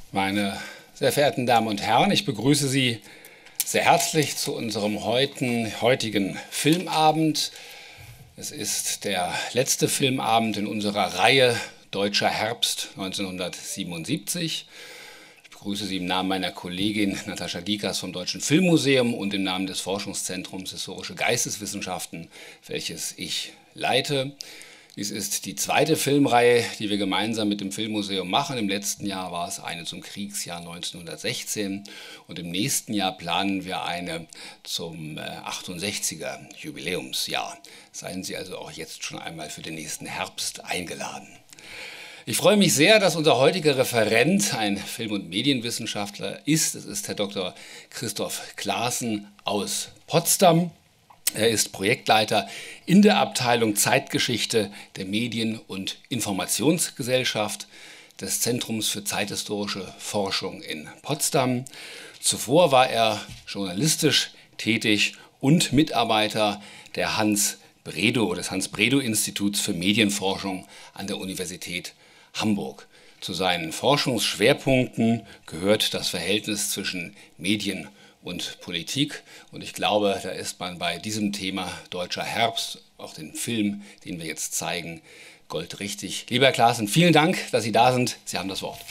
Meine sehr verehrten Damen und Herren, ich begrüße Sie sehr herzlich zu unserem heutigen Filmabend. Es ist der letzte Filmabend in unserer Reihe Deutscher Herbst 1977. Ich begrüße Sie im Namen meiner Kollegin Natascha Dieckers vom Deutschen Filmmuseum und im Namen des Forschungszentrums Historische Geisteswissenschaften, welches ich leite. Dies ist die zweite Filmreihe, die wir gemeinsam mit dem Filmmuseum machen. Im letzten Jahr war es eine zum Kriegsjahr 1916 und im nächsten Jahr planen wir eine zum 68er Jubiläumsjahr. Seien Sie also auch jetzt schon einmal für den nächsten Herbst eingeladen. Ich freue mich sehr, dass unser heutiger Referent ein Film- und Medienwissenschaftler ist. Es ist Herr Dr. Christoph Claßen aus Potsdam. Er ist Projektleiter in der Abteilung Zeitgeschichte der Medien- und Informationsgesellschaft des Zentrums für zeithistorische Forschung in Potsdam. Zuvor war er journalistisch tätig und Mitarbeiter des Hans-Bredow-Instituts für Medienforschung an der Universität Hamburg. Zu seinen Forschungsschwerpunkten gehört das Verhältnis zwischen Medien und Politik. Und ich glaube, da ist man bei diesem Thema Deutscher Herbst, auch den Film, den wir jetzt zeigen, goldrichtig. Lieber Herr Claßen, vielen Dank, dass Sie da sind. Sie haben das Wort.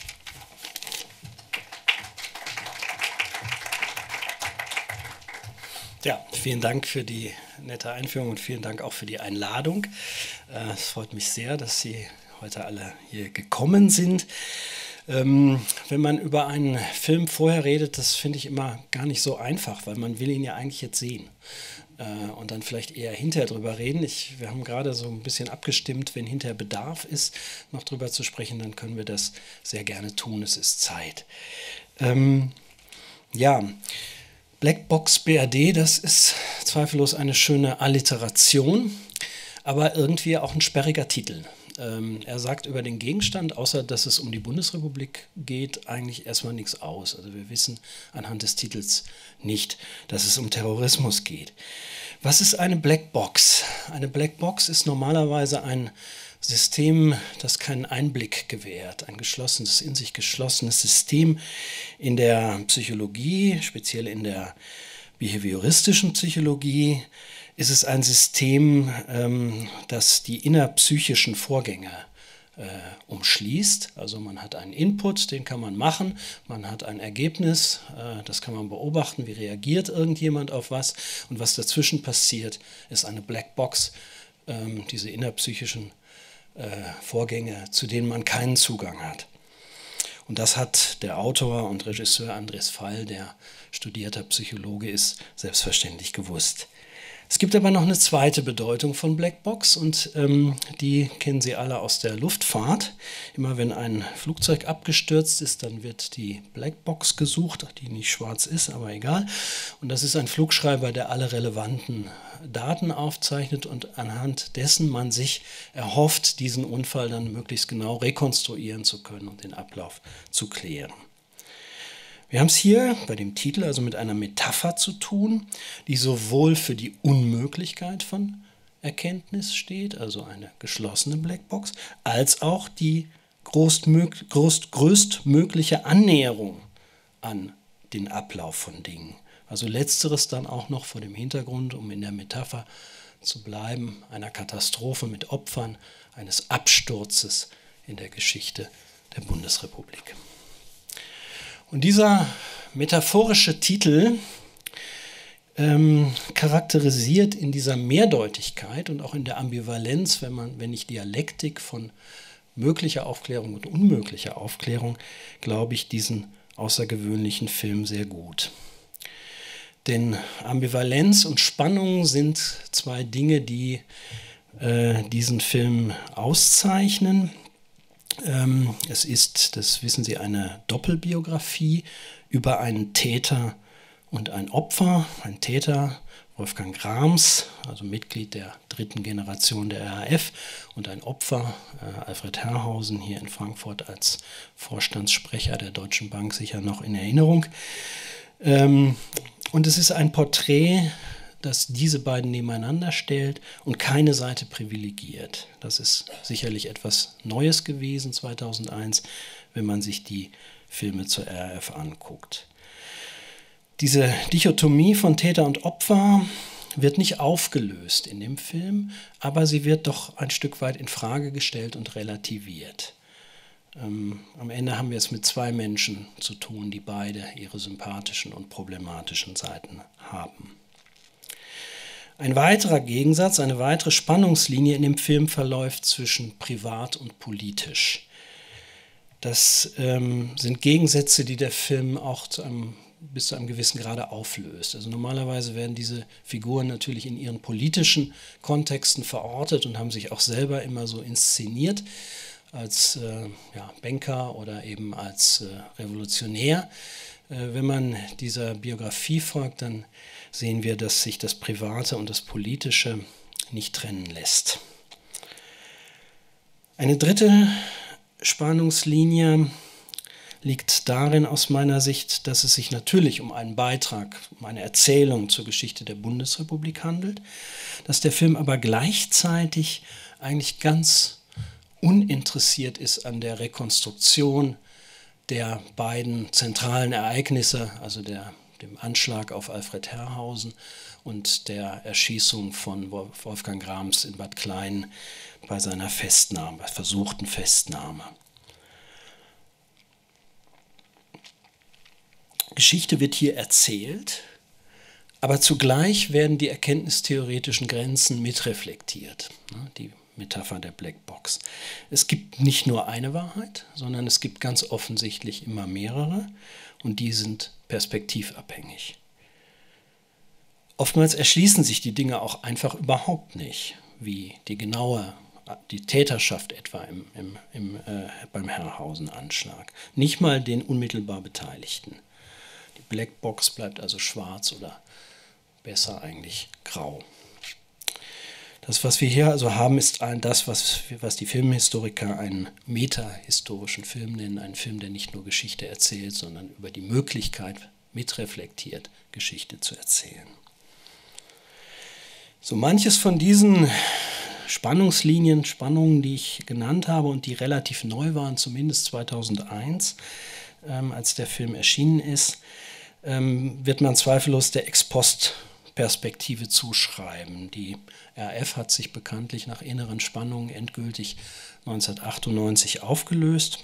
Ja, vielen Dank für die nette Einführung und vielen Dank auch für die Einladung. Es freut mich sehr, dass Sie heute alle hier gekommen sind. Wenn man über einen Film vorher redet, das finde ich immer gar nicht so einfach, weil man will ihn ja eigentlich jetzt sehen und dann vielleicht eher hinterher drüber reden. Wir haben gerade so ein bisschen abgestimmt, wenn hinterher Bedarf ist, noch drüber zu sprechen, dann können wir das sehr gerne tun, es ist Zeit. Ja, Blackbox BRD, das ist zweifellos eine schöne Alliteration, aber irgendwie auch ein sperriger Titel. Er sagt über den Gegenstand, außer dass es um die Bundesrepublik geht, eigentlich erstmal nichts aus. Also wir wissen anhand des Titels nicht, dass es um Terrorismus geht. Was ist eine Blackbox? Eine Blackbox ist normalerweise ein System, das keinen Einblick gewährt, ein geschlossenes, in sich geschlossenes System in der Psychologie, speziell in der behavioristischen Psychologie, ist es ein System, das die innerpsychischen Vorgänge umschließt. Also man hat einen Input, den kann man machen, man hat ein Ergebnis, das kann man beobachten, wie reagiert irgendjemand auf was und was dazwischen passiert, ist eine Blackbox, diese innerpsychischen Vorgänge, zu denen man keinen Zugang hat. Und das hat der Autor und Regisseur Andres Fall, der studierter Psychologe ist, selbstverständlich gewusst. Es gibt aber noch eine zweite Bedeutung von Blackbox und die kennen Sie alle aus der Luftfahrt. Immer wenn ein Flugzeug abgestürzt ist, dann wird die Blackbox gesucht, die nicht schwarz ist, aber egal. Und das ist ein Flugschreiber, der alle relevanten Daten aufzeichnet und anhand dessen man sich erhofft, diesen Unfall dann möglichst genau rekonstruieren zu können und den Ablauf zu klären. Wir haben es hier bei dem Titel also mit einer Metapher zu tun, die sowohl für die Unmöglichkeit von Erkenntnis steht, also eine geschlossene Blackbox, als auch die größtmögliche Annäherung an den Ablauf von Dingen. Also letzteres dann auch noch vor dem Hintergrund, um in der Metapher zu bleiben, einer Katastrophe mit Opfern, eines Absturzes in der Geschichte der Bundesrepublik. Und dieser metaphorische Titel charakterisiert in dieser Mehrdeutigkeit und auch in der Ambivalenz, wenn ich Dialektik von möglicher Aufklärung und unmöglicher Aufklärung, glaube ich, diesen außergewöhnlichen Film sehr gut. Denn Ambivalenz und Spannung sind zwei Dinge, die diesen Film auszeichnen. Es ist, das wissen Sie, eine Doppelbiografie über einen Täter und ein Opfer. Ein Täter, Wolfgang Grams, also Mitglied der dritten Generation der RAF, und ein Opfer, Alfred Herrhausen, hier in Frankfurt als Vorstandssprecher der Deutschen Bank, sicher noch in Erinnerung. Und es ist ein Porträt, das diese beiden nebeneinander stellt und keine Seite privilegiert. Das ist sicherlich etwas Neues gewesen 2001, wenn man sich die Filme zur RAF anguckt. Diese Dichotomie von Täter und Opfer wird nicht aufgelöst in dem Film, aber sie wird doch ein Stück weit in Frage gestellt und relativiert. Am Ende haben wir es mit zwei Menschen zu tun, die beide ihre sympathischen und problematischen Seiten haben. Ein weiterer Gegensatz, eine weitere Spannungslinie in dem Film verläuft zwischen privat und politisch. Das sind Gegensätze, die der Film auch bis zu einem gewissen Grade auflöst. Also normalerweise werden diese Figuren natürlich in ihren politischen Kontexten verortet und haben sich auch selber immer so inszeniert als Banker oder eben als Revolutionär. Wenn man dieser Biografie folgt, dann sehen wir, dass sich das Private und das Politische nicht trennen lässt. Eine dritte Spannungslinie liegt darin aus meiner Sicht, dass es sich natürlich um einen Beitrag, um eine Erzählung zur Geschichte der Bundesrepublik handelt, dass der Film aber gleichzeitig eigentlich ganz uninteressiert ist an der Rekonstruktion der beiden zentralen Ereignisse, also dem Anschlag auf Alfred Herrhausen und der Erschießung von Wolfgang Grams in Bad Klein bei seiner Festnahme, bei versuchten Festnahme. Geschichte wird hier erzählt, aber zugleich werden die erkenntnistheoretischen Grenzen mitreflektiert, die Metapher der Blackbox. Es gibt nicht nur eine Wahrheit, sondern es gibt ganz offensichtlich immer mehrere und die sind perspektivabhängig. Oftmals erschließen sich die Dinge auch einfach überhaupt nicht, wie die Täterschaft etwa beim Herrhausen-Anschlag. Nicht mal den unmittelbar Beteiligten. Die Blackbox bleibt also schwarz oder besser eigentlich grau. Das, was wir hier also haben, ist das, was die Filmhistoriker einen metahistorischen Film nennen, einen Film, der nicht nur Geschichte erzählt, sondern über die Möglichkeit mitreflektiert, Geschichte zu erzählen. So manches von diesen Spannungen, die ich genannt habe und die relativ neu waren, zumindest 2001, als der Film erschienen ist, wird man zweifellos der Ex-Post-Perspektive zuschreiben. Die RAF hat sich bekanntlich nach inneren Spannungen endgültig 1998 aufgelöst.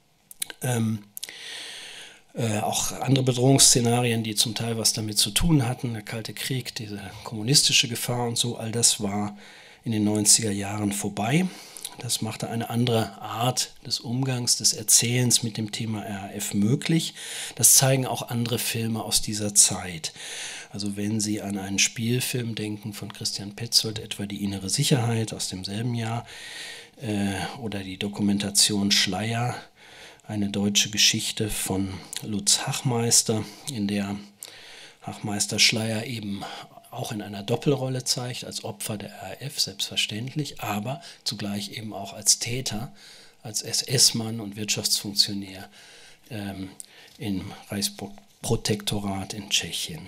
Auch andere Bedrohungsszenarien, die zum Teil was damit zu tun hatten, der Kalte Krieg, diese kommunistische Gefahr und so, all das war in den 90er Jahren vorbei. Das machte eine andere Art des Umgangs, des Erzählens mit dem Thema RAF möglich. Das zeigen auch andere Filme aus dieser Zeit. Also wenn Sie an einen Spielfilm denken von Christian Petzold, etwa Die innere Sicherheit aus demselben Jahr, oder die Dokumentation Schleier, eine deutsche Geschichte von Lutz Hachmeister, in der Hachmeister Schleier eben auch in einer Doppelrolle zeigt, als Opfer der RAF selbstverständlich, aber zugleich eben auch als Täter, als SS-Mann und Wirtschaftsfunktionär im Reichsprotektorat in Tschechien.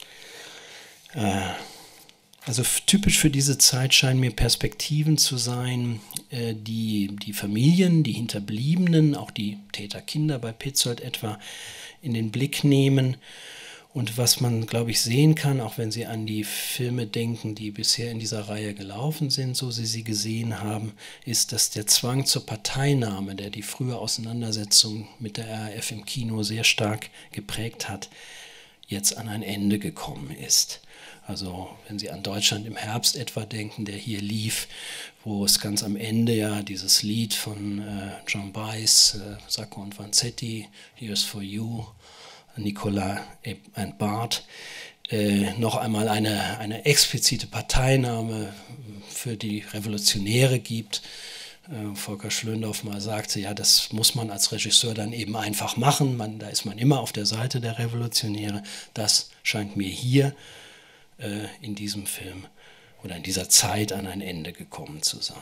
Also typisch für diese Zeit scheinen mir Perspektiven zu sein, die Familien, die Hinterbliebenen, auch die Täterkinder bei Petzold etwa in den Blick nehmen. Und was man, glaube ich, sehen kann, auch wenn Sie an die Filme denken, die bisher in dieser Reihe gelaufen sind, so Sie gesehen haben, ist, dass der Zwang zur Parteinahme, der die frühe Auseinandersetzung mit der RAF im Kino sehr stark geprägt hat, jetzt an ein Ende gekommen ist. Also wenn Sie an Deutschland im Herbst etwa denken, der hier lief, wo es ganz am Ende ja dieses Lied von John Baez, Sacco und Vanzetti, Here's for You, Nicolas and Bart, noch einmal eine explizite Parteinahme für die Revolutionäre gibt. Volker Schlöndorff mal sagte, ja, das muss man als Regisseur dann eben einfach machen, da ist man immer auf der Seite der Revolutionäre. Das scheint mir hier in diesem Film oder in dieser Zeit an ein Ende gekommen zu sein.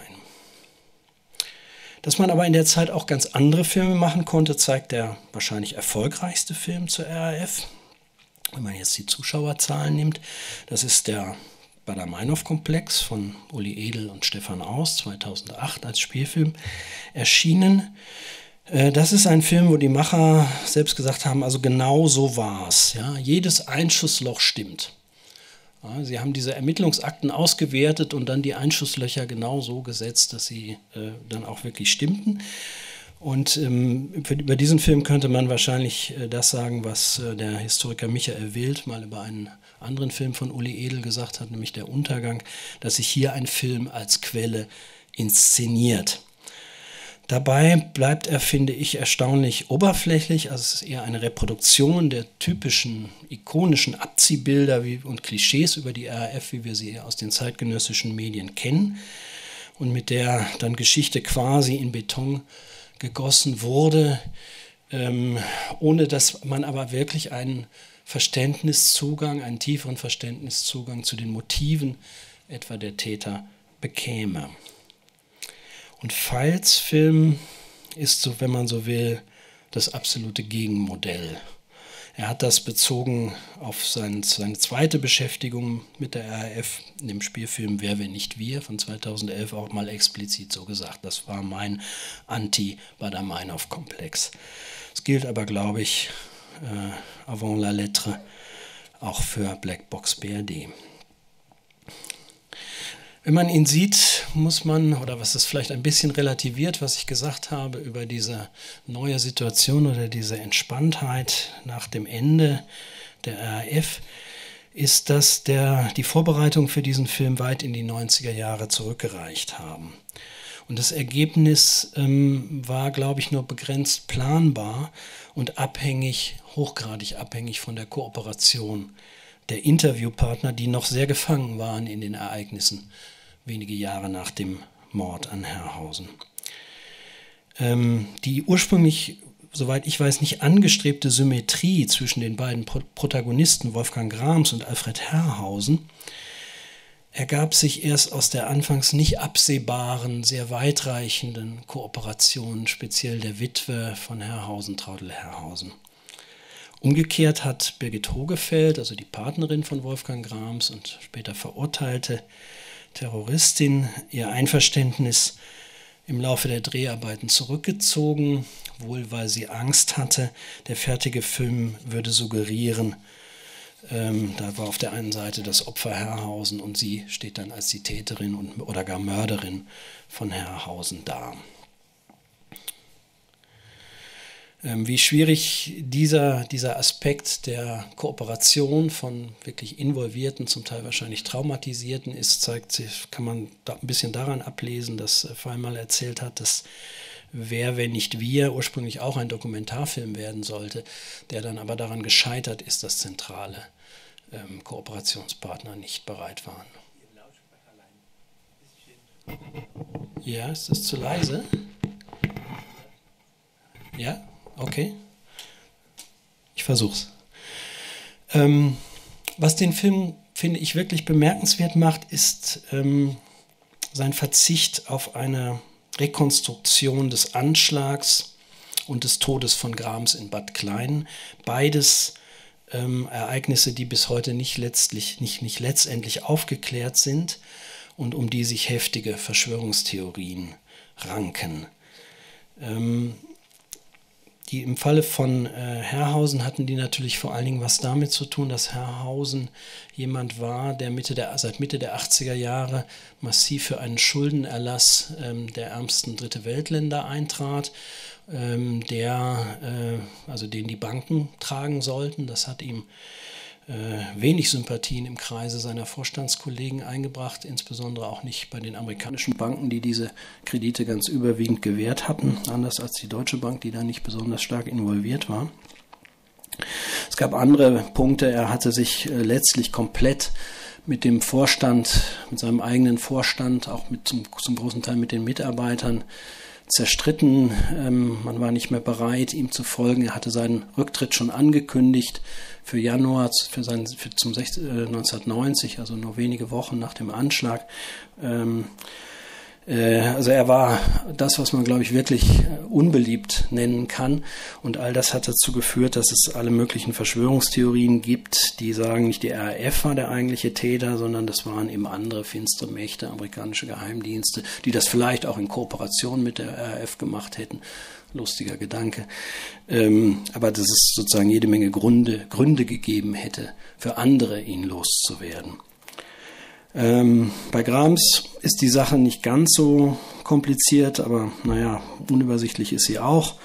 Dass man aber in der Zeit auch ganz andere Filme machen konnte, zeigt der wahrscheinlich erfolgreichste Film zur RAF. Wenn man jetzt die Zuschauerzahlen nimmt, das ist der Baader-Meinhof-Komplex von Uli Edel und Stefan Aust, 2008 als Spielfilm erschienen. Das ist ein Film, wo die Macher selbst gesagt haben, also genau so war es. Ja? Jedes Einschussloch stimmt. Ja, sie haben diese Ermittlungsakten ausgewertet und dann die Einschusslöcher genau so gesetzt, dass sie dann auch wirklich stimmten. Und über diesen Film könnte man wahrscheinlich das sagen, was der Historiker Michael Wild mal über einen anderen Film von Uli Edel gesagt hat, nämlich Der Untergang, dass sich hier ein Film als Quelle inszeniert. Dabei bleibt er, finde ich, erstaunlich oberflächlich. Also es ist eher eine Reproduktion der typischen ikonischen Abziehbilder und Klischees über die RAF, wie wir sie aus den zeitgenössischen Medien kennen. Und mit der dann Geschichte quasi in Beton gegossen wurde, ohne dass man aber wirklich einen Verständniszugang, einen tieferen Verständniszugang zu den Motiven etwa der Täter bekäme. Und Veils Film ist, so, wenn man so will, das absolute Gegenmodell. Er hat das bezogen auf seine zweite Beschäftigung mit der RAF in dem Spielfilm Wer, wenn nicht wir von 2011 auch mal explizit so gesagt. Das war mein Anti-Baader-Meinhof-Komplex. Es gilt aber, glaube ich, avant la lettre auch für Black Box BRD. Wenn man ihn sieht, muss man, oder was es vielleicht ein bisschen relativiert, was ich gesagt habe über diese neue Situation oder diese Entspanntheit nach dem Ende der RAF, ist, dass die Vorbereitungen für diesen Film weit in die 90er Jahre zurückgereicht haben. Und das Ergebnis war, glaube ich, nur begrenzt planbar und abhängig, hochgradig abhängig von der Kooperation der Interviewpartner, die noch sehr gefangen waren in den Ereignissen wenige Jahre nach dem Mord an Herrhausen. Die ursprünglich, soweit ich weiß, nicht angestrebte Symmetrie zwischen den beiden Protagonisten Wolfgang Grams und Alfred Herrhausen ergab sich erst aus der anfangs nicht absehbaren, sehr weitreichenden Kooperation, speziell der Witwe von Herrhausen, Traudl Herrhausen. Umgekehrt hat Birgit Hogefeld, also die Partnerin von Wolfgang Grams und später verurteilte Terroristin, ihr Einverständnis im Laufe der Dreharbeiten zurückgezogen, wohl weil sie Angst hatte, der fertige Film würde suggerieren, da war auf der einen Seite das Opfer Herrhausen und sie steht dann als die Täterin oder gar Mörderin von Herrhausen da. Wie schwierig dieser Aspekt der Kooperation von wirklich Involvierten, zum Teil wahrscheinlich Traumatisierten ist, kann man da ein bisschen daran ablesen, dass Veil mal erzählt hat, dass Wer, wenn nicht wir, ursprünglich auch ein Dokumentarfilm werden sollte, der dann aber daran gescheitert ist, dass zentrale Kooperationspartner nicht bereit waren. Ja, ist das zu leise? Ja? Okay, ich versuch's. Was den Film, finde ich, wirklich bemerkenswert macht, ist sein Verzicht auf eine Rekonstruktion des Anschlags und des Todes von Grams in Bad Klein. Beides Ereignisse, die bis heute nicht letztendlich aufgeklärt sind und um die sich heftige Verschwörungstheorien ranken. Die im Falle von Herrhausen hatten die natürlich vor allen Dingen was damit zu tun, dass Herrhausen jemand war, der seit Mitte der 80er Jahre massiv für einen Schuldenerlass der ärmsten Dritte-Welt-Länder eintrat, den die Banken tragen sollten. Das hat ihm wenig Sympathien im Kreise seiner Vorstandskollegen eingebracht, insbesondere auch nicht bei den amerikanischen Banken, die diese Kredite ganz überwiegend gewährt hatten, anders als die Deutsche Bank, die da nicht besonders stark involviert war. Es gab andere Punkte. Er hatte sich letztlich komplett mit dem Vorstand, mit seinem eigenen Vorstand, auch zum großen Teil mit den Mitarbeitern zerstritten. Man war nicht mehr bereit, ihm zu folgen. Er hatte seinen Rücktritt schon angekündigt für Januar 1990, also nur wenige Wochen nach dem Anschlag. Also er war das, was man, glaube ich, wirklich unbeliebt nennen kann. Und all das hat dazu geführt, dass es alle möglichen Verschwörungstheorien gibt, die sagen, nicht die RAF war der eigentliche Täter, sondern das waren eben andere finstere Mächte, amerikanische Geheimdienste, die das vielleicht auch in Kooperation mit der RAF gemacht hätten. Lustiger Gedanke. Aber dass es sozusagen jede Menge Gründe gegeben hätte, für andere ihn loszuwerden. Bei Grams ist die Sache nicht ganz so kompliziert, aber naja, unübersichtlich ist sie auch.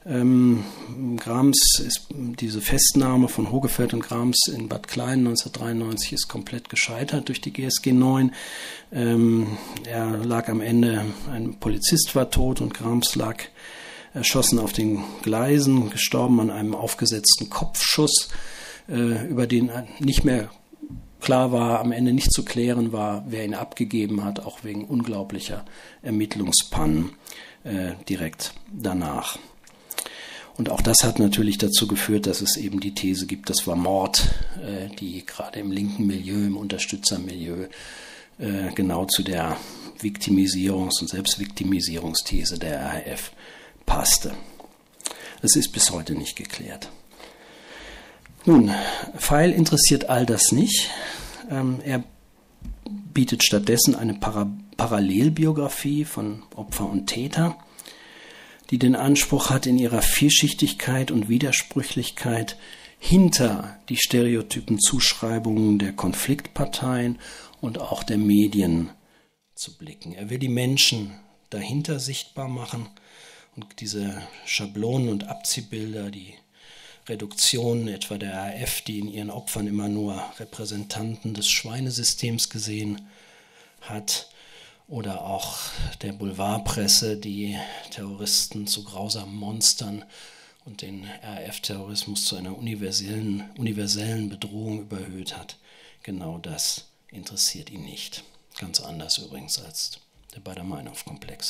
Grams ist diese Festnahme von Hogefeld und Grams in Bad Klein 1993 ist komplett gescheitert durch die GSG 9. Er lag am Ende, ein Polizist war tot und Grams lag erschossen auf den Gleisen, gestorben an einem aufgesetzten Kopfschuss, über den nicht mehr klar war, am Ende nicht zu klären war, wer ihn abgegeben hat, auch wegen unglaublicher Ermittlungspannen direkt danach. Und auch das hat natürlich dazu geführt, dass es eben die These gibt, das war Mord, die gerade im linken Milieu, im Unterstützermilieu genau zu der Viktimisierungs- und Selbstviktimisierungsthese der RAF passte. Es ist bis heute nicht geklärt. Nun, Pfeil interessiert all das nicht. Er bietet stattdessen eine Parallelbiografie von Opfer und Täter, die den Anspruch hat, in ihrer Vielschichtigkeit und Widersprüchlichkeit hinter die stereotypen Zuschreibungen der Konfliktparteien und auch der Medien zu blicken. Er will die Menschen dahinter sichtbar machen und diese Schablonen und Abziehbilder, die Reduktionen etwa der RAF, die in ihren Opfern immer nur Repräsentanten des Schweinesystems gesehen hat, oder auch der Boulevardpresse, die Terroristen zu grausamen Monstern und den RAF-Terrorismus zu einer universellen Bedrohung überhöht hat. Genau das interessiert ihn nicht. Ganz anders übrigens als der Baader-Meinhof-Komplex.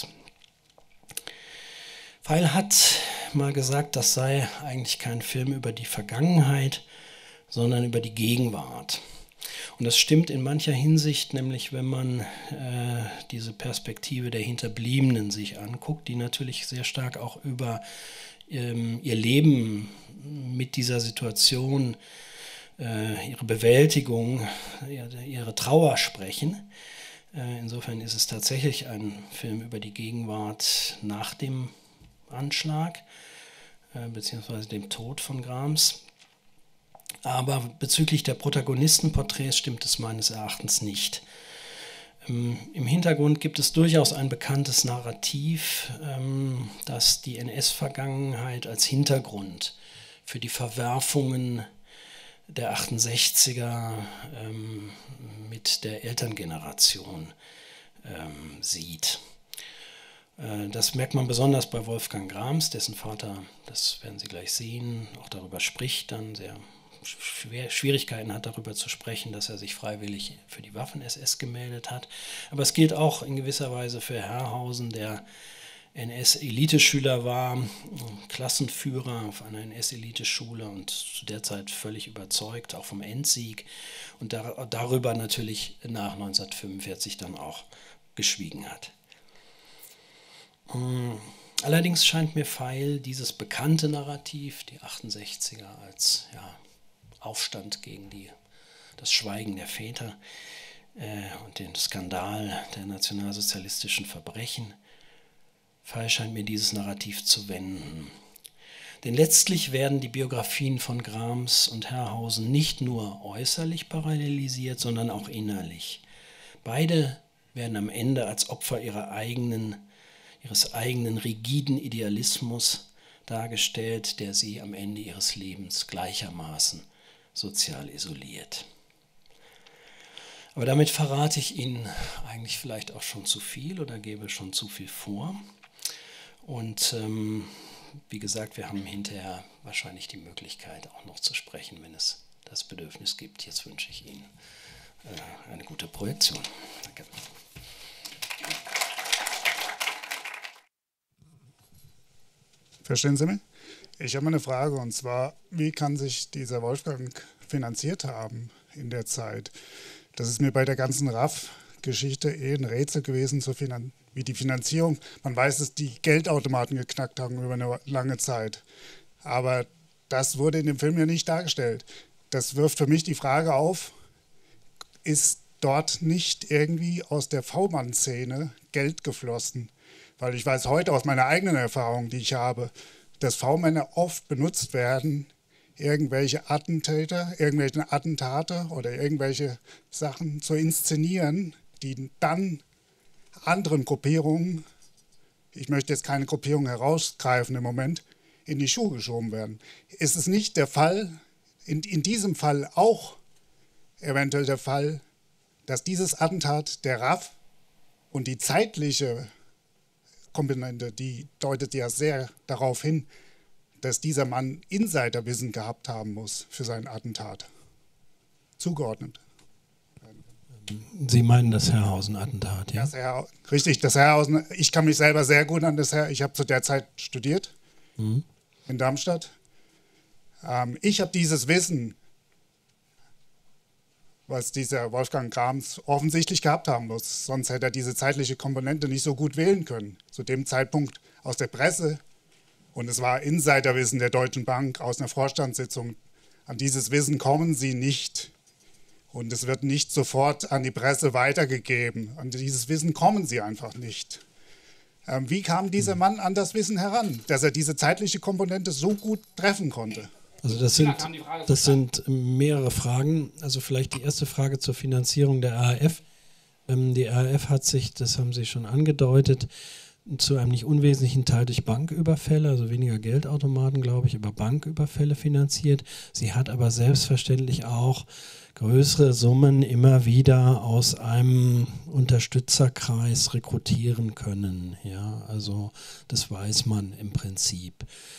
Pfeil hat mal gesagt, das sei eigentlich kein Film über die Vergangenheit, sondern über die Gegenwart. Und das stimmt in mancher Hinsicht, nämlich wenn man diese Perspektive der Hinterbliebenen sich anguckt, die natürlich sehr stark auch über ihr Leben mit dieser Situation, ihre Bewältigung, ihre Trauer sprechen. Insofern ist es tatsächlich ein Film über die Gegenwart nach dem Anschlag beziehungsweise dem Tod von Grams. Aber bezüglich der Protagonistenporträts stimmt es meines Erachtens nicht. Im Hintergrund gibt es durchaus ein bekanntes Narrativ, das die NS-Vergangenheit als Hintergrund für die Verwerfungen der 68er mit der Elterngeneration sieht. Das merkt man besonders bei Wolfgang Grams, dessen Vater, das werden Sie gleich sehen, auch darüber spricht, dann sehr Schwierigkeiten hat, darüber zu sprechen, dass er sich freiwillig für die Waffen-SS gemeldet hat. Aber es gilt auch in gewisser Weise für Herrhausen, der NS-Eliteschüler war, Klassenführer auf einer NS-Eliteschule und zu der Zeit völlig überzeugt, auch vom Endsieg und darüber natürlich nach 1945 dann auch geschwiegen hat. Allerdings scheint mir Pfeil dieses bekannte Narrativ, die 68er als Aufstand gegen das Schweigen der Väter und den Skandal der nationalsozialistischen Verbrechen, Pfeil scheint mir dieses Narrativ zu wenden. Denn letztlich werden die Biografien von Grams und Herrhausen nicht nur äußerlich parallelisiert, sondern auch innerlich. Beide werden am Ende als Opfer ihres eigenen rigiden Idealismus dargestellt, der sie am Ende ihres Lebens gleichermaßen sozial isoliert. Aber damit verrate ich Ihnen eigentlich vielleicht auch schon zu viel oder gebe schon zu viel vor. Und wie gesagt, wir haben hinterher wahrscheinlich die Möglichkeit auch noch zu sprechen, wenn es das Bedürfnis gibt. Jetzt wünsche ich Ihnen eine gute Projektion. Danke. Verstehen Sie mich? Ich habe eine Frage, und zwar, wie kann sich dieser Wolfgang finanziert haben in der Zeit? Das ist mir bei der ganzen Geschichte ein Rätsel gewesen, wie die Finanzierung. Man weiß, dass die Geldautomaten geknackt haben über eine lange Zeit. Aber das wurde in dem Film ja nicht dargestellt. Das wirft für mich die Frage auf, ist dort nicht irgendwie aus der V-Mann-Szene Geld geflossen? Weil ich weiß heute aus meiner eigenen Erfahrung, die ich habe, dass V-Männer oft benutzt werden, irgendwelche Attentäter, irgendwelche Attentate oder irgendwelche Sachen zu inszenieren, die dann anderen Gruppierungen, ich möchte jetzt keine Gruppierung herausgreifen im Moment, in die Schuhe geschoben werden. Ist es nicht der Fall, in diesem Fall auch eventuell der Fall, dass dieses Attentat der RAF und die zeitliche Komponente, die deutet ja sehr darauf hin, dass dieser Mann Insiderwissen gehabt haben muss für sein Attentat. Zugeordnet. Sie meinen das Herrhausen-Attentat, ja? Richtig, das Herrhausen. Ich kann mich selber sehr gut an das Herrhausen. Ich habe zu der Zeit studiert in Darmstadt. Ich habe dieses Wissen, was dieser Wolfgang Grams offensichtlich gehabt haben muss. Sonst hätte er diese zeitliche Komponente nicht so gut wählen können. Zu dem Zeitpunkt aus der Presse. Und es war Insiderwissen der Deutschen Bank aus einer Vorstandssitzung. An dieses Wissen kommen sie nicht. Und es wird nicht sofort an die Presse weitergegeben. An dieses Wissen kommen sie einfach nicht. Wie kam dieser Mann an das Wissen heran, dass er diese zeitliche Komponente so gut treffen konnte? Also das sind mehrere Fragen. Also vielleicht die erste Frage zur Finanzierung der RAF. Die RAF hat sich, das haben Sie schon angedeutet, zu einem nicht unwesentlichen Teil durch Banküberfälle, also weniger Geldautomaten, glaube ich, über Banküberfälle finanziert. Sie hat aber selbstverständlich auch größere Summen immer wieder aus einem Unterstützerkreis rekrutieren können. Ja, also das weiß man im Prinzip.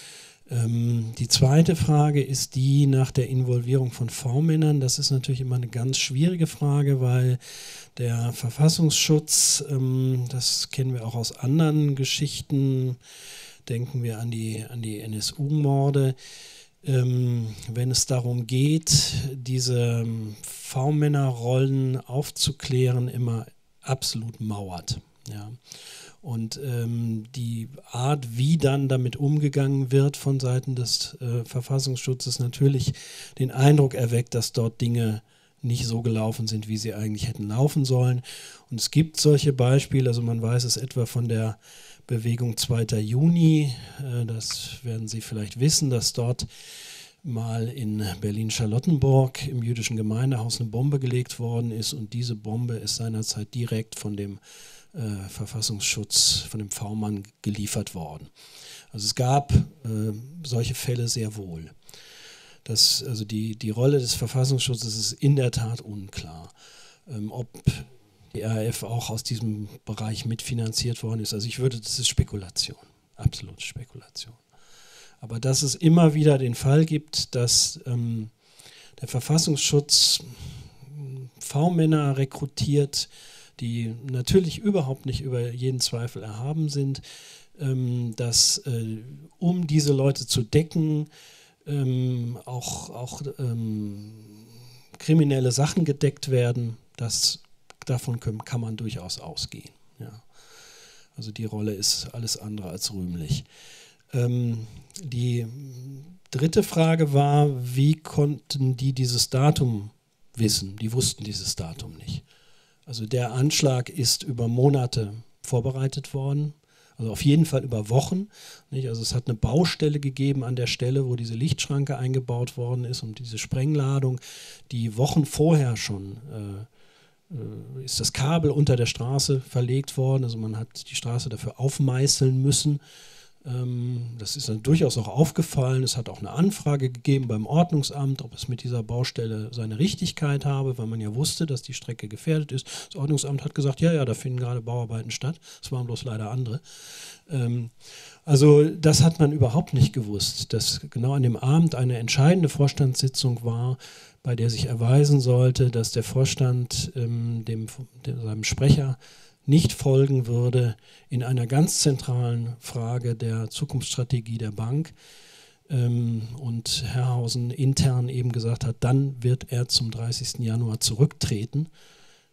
Die zweite Frage ist die nach der Involvierung von V-Männern. Das ist natürlich immer eine ganz schwierige Frage, weil der Verfassungsschutz, das kennen wir auch aus anderen Geschichten, denken wir an die NSU-Morde, wenn es darum geht, diese V-Männer-Rollen aufzuklären, immer absolut mauert. Ja. Und die Art, wie dann damit umgegangen wird von Seiten des Verfassungsschutzes, natürlich den Eindruck erweckt, dass dort Dinge nicht so gelaufen sind, wie sie eigentlich hätten laufen sollen. Und es gibt solche Beispiele, also man weiß es etwa von der Bewegung 2. Juni, das werden Sie vielleicht wissen, dass dort mal in Berlin-Charlottenburg im jüdischen Gemeindehaus eine Bombe gelegt worden ist und diese Bombe ist seinerzeit direkt von dem Verfassungsschutz, von dem V-Mann geliefert worden. Also es gab solche Fälle sehr wohl. Also die Rolle des Verfassungsschutzes ist in der Tat unklar. Ob die RAF auch aus diesem Bereich mitfinanziert worden ist, also das ist Spekulation, absolute Spekulation. Aber dass es immer wieder den Fall gibt, dass der Verfassungsschutz V-Männer rekrutiert, die natürlich überhaupt nicht über jeden Zweifel erhaben sind, dass um diese Leute zu decken, auch kriminelle Sachen gedeckt werden, davon kann man durchaus ausgehen. Ja. Also die Rolle ist alles andere als rühmlich. Die dritte Frage war, wie konnten die dieses Datum wissen? Die wussten dieses Datum nicht. Also der Anschlag ist über Monate vorbereitet worden, also auf jeden Fall über Wochen. Nicht? Also es hat eine Baustelle gegeben an der Stelle, wo diese Lichtschranke eingebaut worden ist und diese Sprengladung, die Wochen vorher schon ist das Kabel unter der Straße verlegt worden, also man hat die Straße dafür aufmeißeln müssen. Das ist dann durchaus auch aufgefallen. Es hat auch eine Anfrage gegeben beim Ordnungsamt, ob es mit dieser Baustelle seine Richtigkeit habe, weil man ja wusste, dass die Strecke gefährdet ist. Das Ordnungsamt hat gesagt, ja, da finden gerade Bauarbeiten statt. Es waren bloß leider andere. Also das hat man überhaupt nicht gewusst, dass genau an dem Abend eine entscheidende Vorstandssitzung war, bei der sich erweisen sollte, dass der Vorstand seinem Sprecher nicht folgen würde in einer ganz zentralen Frage der Zukunftsstrategie der Bank und Herrhausen intern eben gesagt hat, dann wird er zum 30. Januar zurücktreten.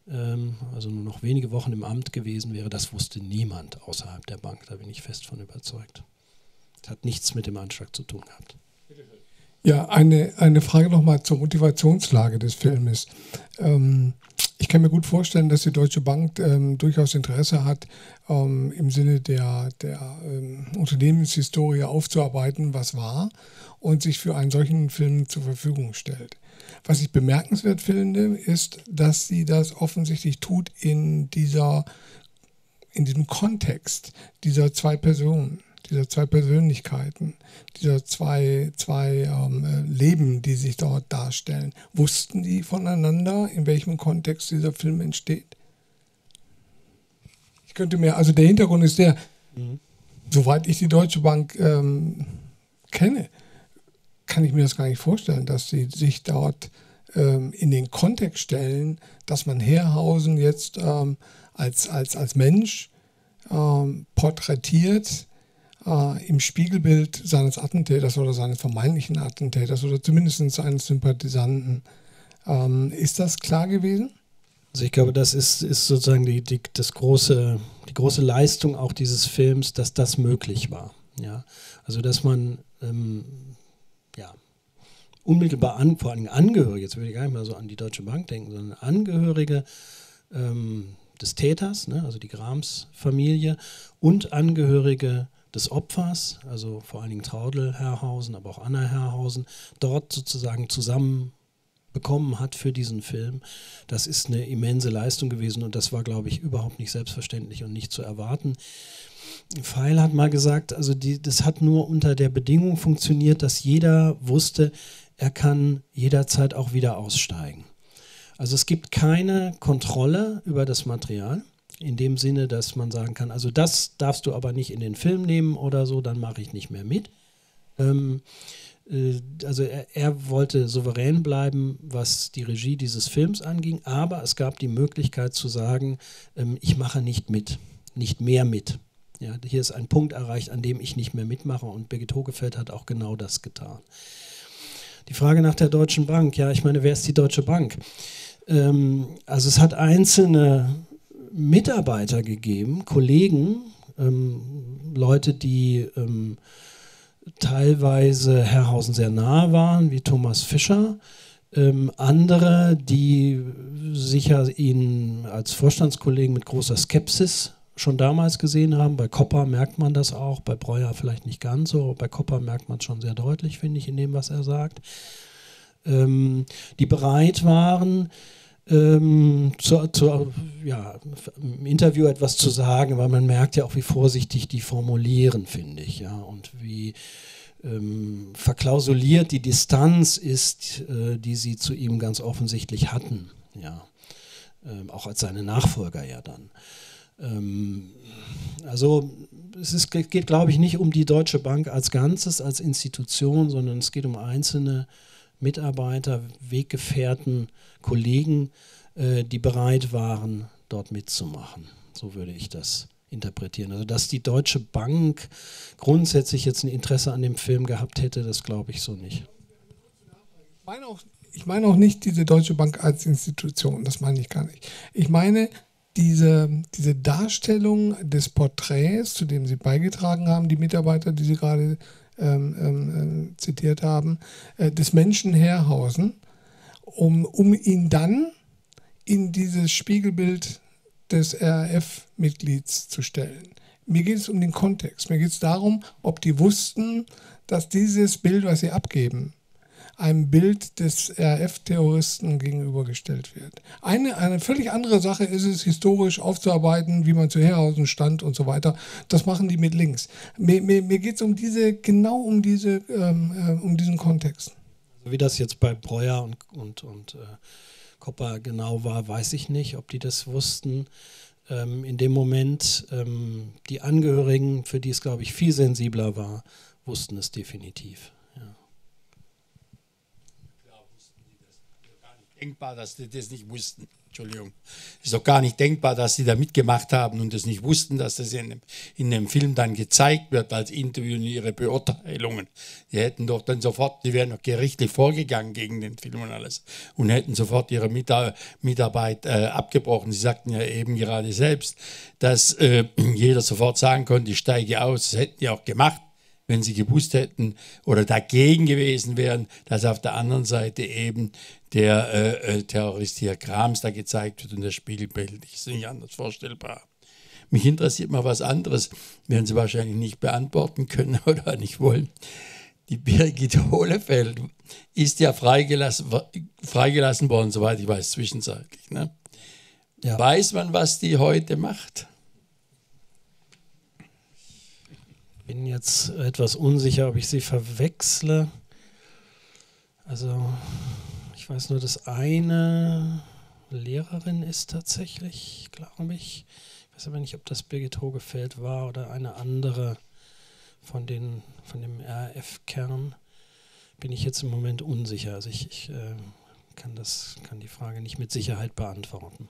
also nur noch wenige Wochen im Amt gewesen wäre, das wusste niemand außerhalb der Bank, da bin ich fest von überzeugt. Das hat nichts mit dem Anschlag zu tun gehabt. Ja, eine Frage nochmal zur Motivationslage des Filmes. Ich kann mir gut vorstellen, dass die Deutsche Bank durchaus Interesse hat, im Sinne der Unternehmenshistorie aufzuarbeiten, was war, und sich für einen solchen Film zur Verfügung stellt. Was ich bemerkenswert finde, ist, dass sie das offensichtlich tut in diesem Kontext dieser zwei Personen, dieser zwei Persönlichkeiten, dieser zwei Leben, die sich dort darstellen. Wussten die voneinander, in welchem Kontext dieser Film entsteht? Ich könnte mir, also der Hintergrund ist der, soweit ich die Deutsche Bank kenne, kann ich mir das gar nicht vorstellen, dass sie sich dort in den Kontext stellen, dass man Herrhausen jetzt als Mensch porträtiert im Spiegelbild seines Attentäters oder seines vermeintlichen Attentäters oder zumindest eines Sympathisanten. Ist das klar gewesen? Also ich glaube, das ist sozusagen die große Leistung auch dieses Films, dass das möglich war. Ja? Also dass man unmittelbar vor allem Angehörige, jetzt würde ich gar nicht mal so an die Deutsche Bank denken, sondern Angehörige des Täters, ne, also die Grams-Familie, und Angehörige des Opfers, also vor allen Dingen Traudl Herrhausen, aber auch Anna Herrhausen, dort sozusagen zusammen bekommen hat für diesen Film. Das ist eine immense Leistung gewesen und das war, glaube ich, überhaupt nicht selbstverständlich und nicht zu erwarten. Feil hat mal gesagt, also das hat nur unter der Bedingung funktioniert, dass jeder wusste, er kann jederzeit auch wieder aussteigen. Also es gibt keine Kontrolle über das Material, in dem Sinne, dass man sagen kann, also das darfst du aber nicht in den Film nehmen oder so, dann mache ich nicht mehr mit. Also er wollte souverän bleiben, was die Regie dieses Films anging, aber es gab die Möglichkeit zu sagen, ich mache nicht mit, nicht mehr mit. Ja, hier ist ein Punkt erreicht, an dem ich nicht mehr mitmache und Birgit Hogefeld hat auch genau das getan. Die Frage nach der Deutschen Bank, ja, ich meine, wer ist die Deutsche Bank? Also es hat einzelne Mitarbeiter gegeben, Kollegen, Leute, die teilweise Herrhausen sehr nahe waren, wie Thomas Fischer, andere, die sicher ihn als Vorstandskollegen mit großer Skepsis schon damals gesehen haben. Bei Kopper merkt man das auch, bei Breuer vielleicht nicht ganz so, bei Kopper merkt man es schon sehr deutlich, finde ich, in dem, was er sagt. Die bereit waren, im Interview etwas zu sagen, weil man merkt ja auch, wie vorsichtig die formulieren, finde ich, ja, und wie verklausuliert die Distanz ist, die sie zu ihm ganz offensichtlich hatten, ja, auch als seine Nachfolger ja dann. Also geht, glaube ich, nicht um die Deutsche Bank als Ganzes, als Institution, sondern es geht um einzelne Mitarbeiter, Weggefährten, Kollegen, die bereit waren, dort mitzumachen. So würde ich das interpretieren. Also dass die Deutsche Bank grundsätzlich jetzt ein Interesse an dem Film gehabt hätte, das glaube ich so nicht. Ich meine auch nicht diese Deutsche Bank als Institution, das meine ich gar nicht. Ich meine diese Darstellung des Porträts, zu dem Sie beigetragen haben, die Mitarbeiter, die Sie gerade zitiert haben, des Menschen Herrhausen, um ihn dann in dieses Spiegelbild des RAF-Mitglieds zu stellen. Mir geht es um den Kontext. Mir geht es darum, ob die wussten, dass dieses Bild, was sie abgeben, einem Bild des RAF-Terroristen gegenübergestellt wird. Eine völlig andere Sache ist es, historisch aufzuarbeiten, wie man zu Herrhausen stand und so weiter. Das machen die mit links. Mir geht es um um diesen Kontext. Also wie das jetzt bei Breuer und Kopper genau war, weiß ich nicht, ob die das wussten. In dem Moment, die Angehörigen, für die es, glaube ich, viel sensibler war, wussten es definitiv. Denkbar, dass die das nicht wussten. Entschuldigung. Ist doch gar nicht denkbar, dass sie da mitgemacht haben und es nicht wussten, dass das in dem Film dann gezeigt wird als Interview und ihre Beurteilungen. Die hätten doch dann sofort, die wären doch gerichtlich vorgegangen gegen den Film und alles und hätten sofort ihre Mitarbeit abgebrochen. Sie sagten ja eben gerade selbst, dass jeder sofort sagen konnte, ich steige aus. Das hätten die auch gemacht, wenn sie gewusst hätten oder dagegen gewesen wären, dass auf der anderen Seite eben der Terrorist hier Krams da gezeigt wird und das Spiegelbild. Ist nicht anders vorstellbar. Mich interessiert mal was anderes, werden Sie wahrscheinlich nicht beantworten können oder nicht wollen. Die Birgit Hohlefeld ist ja freigelassen worden, soweit ich weiß, zwischenzeitlich. Ne? Ja. Weiß man, was die heute macht? Bin jetzt etwas unsicher, ob ich sie verwechsle. Also, ich weiß nur, dass eine Lehrerin ist tatsächlich, glaube ich. Ich weiß aber nicht, ob das Birgit Hogefeld war oder eine andere von dem RAF-Kern. Bin ich jetzt im Moment unsicher. Also ich kann die Frage nicht mit Sicherheit beantworten.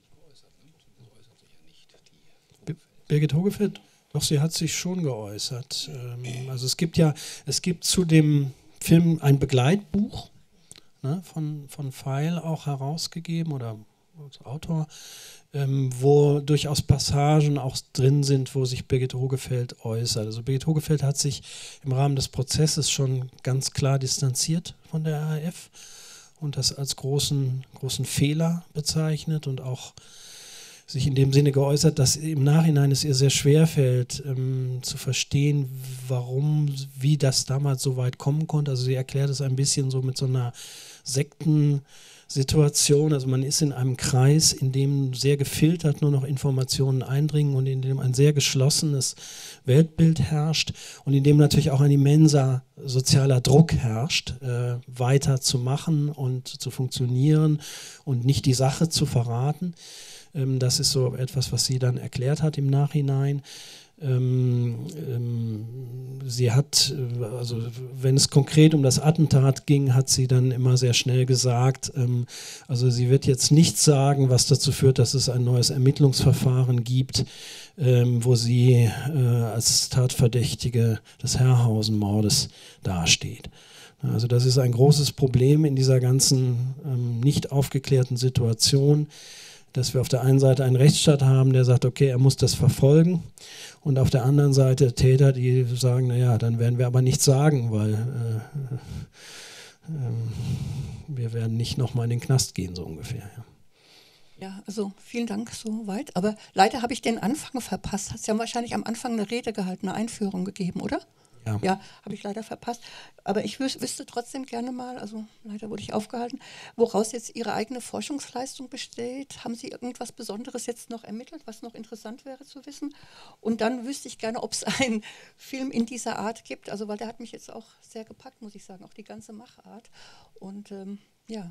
Birgit Hogefeld? Doch, sie hat sich schon geäußert. Also es gibt zu dem Film ein Begleitbuch, ne, von Feil auch herausgegeben oder als Autor, wo durchaus Passagen auch drin sind, wo sich Birgit Hogefeld äußert. Also Birgit Hogefeld hat sich im Rahmen des Prozesses schon ganz klar distanziert von der RAF und das als großen Fehler bezeichnet und auch sich in dem Sinne geäußert, dass im Nachhinein es ihr sehr schwer fällt, zu verstehen, wie das damals so weit kommen konnte. Also sie erklärt es ein bisschen so mit so einer Sektensituation. Also man ist in einem Kreis, in dem sehr gefiltert nur noch Informationen eindringen und in dem ein sehr geschlossenes Weltbild herrscht und in dem natürlich auch ein immenser sozialer Druck herrscht, weiter zu machen und zu funktionieren und nicht die Sache zu verraten. Das ist so etwas, was sie dann erklärt hat im Nachhinein. Sie hat, also wenn es konkret um das Attentat ging, hat sie dann immer sehr schnell gesagt, also sie wird jetzt nichts sagen, was dazu führt, dass es ein neues Ermittlungsverfahren gibt, wo sie als Tatverdächtige des Herrhausen-Mordes dasteht. Also das ist ein großes Problem in dieser ganzen nicht aufgeklärten Situation, dass wir auf der einen Seite einen Rechtsstaat haben, der sagt, okay, er muss das verfolgen, und auf der anderen Seite Täter, die sagen, naja, dann werden wir aber nichts sagen, weil wir werden nicht nochmal in den Knast gehen, so ungefähr. Ja, also vielen Dank soweit, aber leider habe ich den Anfang verpasst. Hast ja wahrscheinlich am Anfang eine Rede gehalten, eine Einführung gegeben, oder? Ja, habe ich leider verpasst. Aber ich wüsste trotzdem gerne mal, also leider wurde ich aufgehalten, woraus jetzt Ihre eigene Forschungsleistung besteht. Haben Sie irgendwas Besonderes jetzt noch ermittelt, was noch interessant wäre zu wissen? Und dann wüsste ich gerne, ob es einen Film in dieser Art gibt. Also, weil der hat mich jetzt auch sehr gepackt, muss ich sagen, auch die ganze Machart. Und ja.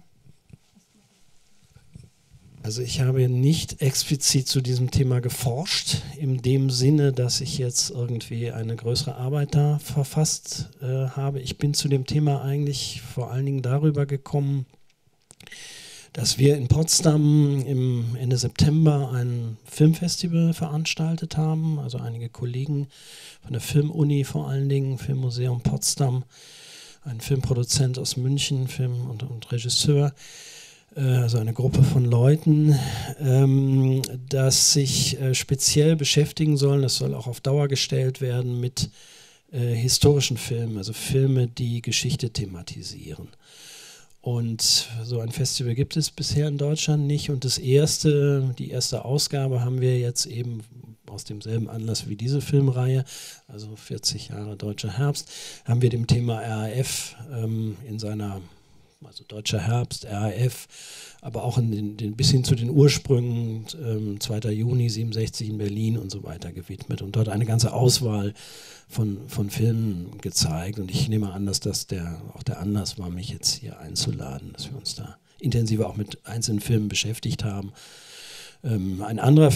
Also ich habe nicht explizit zu diesem Thema geforscht, in dem Sinne, dass ich jetzt irgendwie eine größere Arbeit da verfasst habe. Ich bin zu dem Thema eigentlich vor allen Dingen darüber gekommen, dass wir in Potsdam im Ende September ein Filmfestival veranstaltet haben, also einige Kollegen von der Filmuni vor allen Dingen, Filmmuseum Potsdam, ein Filmproduzent aus München, Film- und Regisseur, also eine Gruppe von Leuten, das sich speziell beschäftigen sollen, das soll auch auf Dauer gestellt werden, mit historischen Filmen, also Filme, die Geschichte thematisieren. Und so ein Festival gibt es bisher in Deutschland nicht, und die erste Ausgabe haben wir jetzt eben aus demselben Anlass wie diese Filmreihe, also 40 Jahre Deutscher Herbst, haben wir dem Thema RAF in seiner, also Deutscher Herbst, RAF, aber auch bis hin zu den Ursprüngen, 2. Juni 67 in Berlin und so weiter gewidmet und dort eine ganze Auswahl von Filmen gezeigt. Und ich nehme an, dass das auch der Anlass war, mich jetzt hier einzuladen, dass wir uns da intensiver auch mit einzelnen Filmen beschäftigt haben. Ein anderer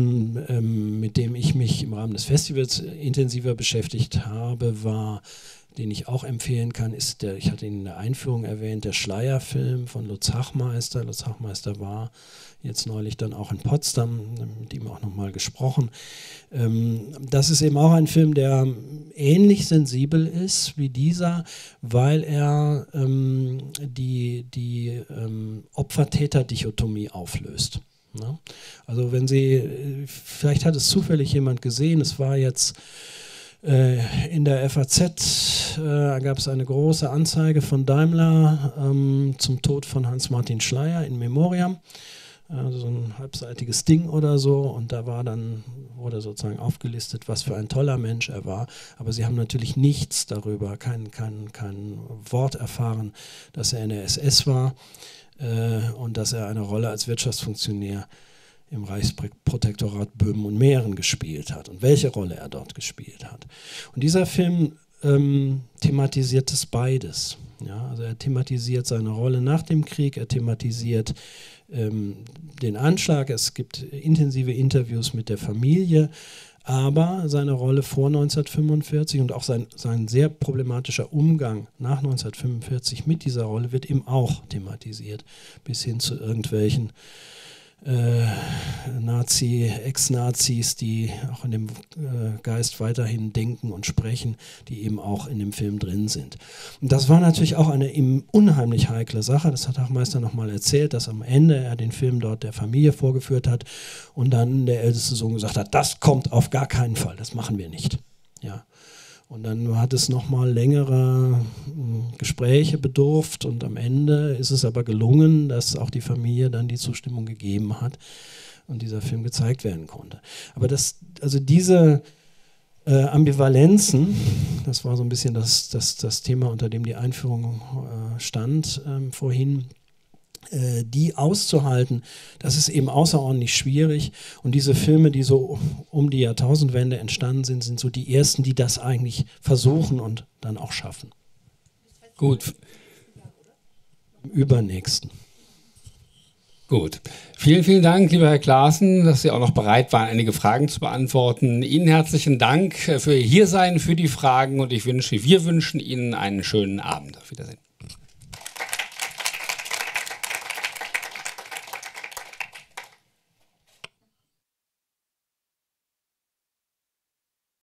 Film, mit dem ich mich im Rahmen des Festivals intensiver beschäftigt habe, war den ich auch empfehlen kann, ist ich hatte ihn in der Einführung erwähnt, der Schleierfilm von Lutz Hachmeister. Lutz Hachmeister war jetzt neulich dann auch in Potsdam, mit ihm auch nochmal gesprochen. Das ist eben auch ein Film, der ähnlich sensibel ist wie dieser, weil er die Opfer-Täter-Dichotomie auflöst. Ne? Also wenn Sie, vielleicht hat es zufällig jemand gesehen, es war jetzt in der FAZ gab es eine große Anzeige von Daimler zum Tod von Hans-Martin Schleyer in Memoriam. Also so ein halbseitiges Ding oder so, und da wurde sozusagen aufgelistet, was für ein toller Mensch er war. Aber sie haben natürlich nichts darüber, kein Wort erfahren, dass er in der SS war und dass er eine Rolle als Wirtschaftsfunktionär im Reichsprotektorat Böhmen und Mähren gespielt hat und welche Rolle er dort gespielt hat. Und dieser Film thematisiert es beides. Ja, also er thematisiert seine Rolle nach dem Krieg, er thematisiert den Anschlag, es gibt intensive Interviews mit der Familie, aber seine Rolle vor 1945 und auch sein sehr problematischer Umgang nach 1945 mit dieser Rolle wird eben auch thematisiert, bis hin zu irgendwelchen Ex-Nazis, die auch in dem Geist weiterhin denken und sprechen, die eben auch in dem Film drin sind. Und das war natürlich auch eine eben unheimlich heikle Sache. Das hat Hachmeister nochmal erzählt, dass am Ende er den Film dort der Familie vorgeführt hat und dann der älteste Sohn gesagt hat, das kommt auf gar keinen Fall, das machen wir nicht. Ja. Und dann hat es nochmal längere Gespräche bedurft und am Ende ist es aber gelungen, dass auch die Familie dann die Zustimmung gegeben hat und dieser Film gezeigt werden konnte. Aber diese Ambivalenzen, das war so ein bisschen das Thema, unter dem die Einführung stand vorhin, die auszuhalten, das ist eben außerordentlich schwierig. Und diese Filme, die so um die Jahrtausendwende entstanden sind, sind so die ersten, die das eigentlich versuchen und dann auch schaffen. Gut. Im übernächsten. Gut. Vielen, vielen Dank, lieber Herr Claassen, dass Sie auch noch bereit waren, einige Fragen zu beantworten. Ihnen herzlichen Dank für Ihr Hiersein, für die Fragen und wir wünschen Ihnen einen schönen Abend. Auf Wiedersehen.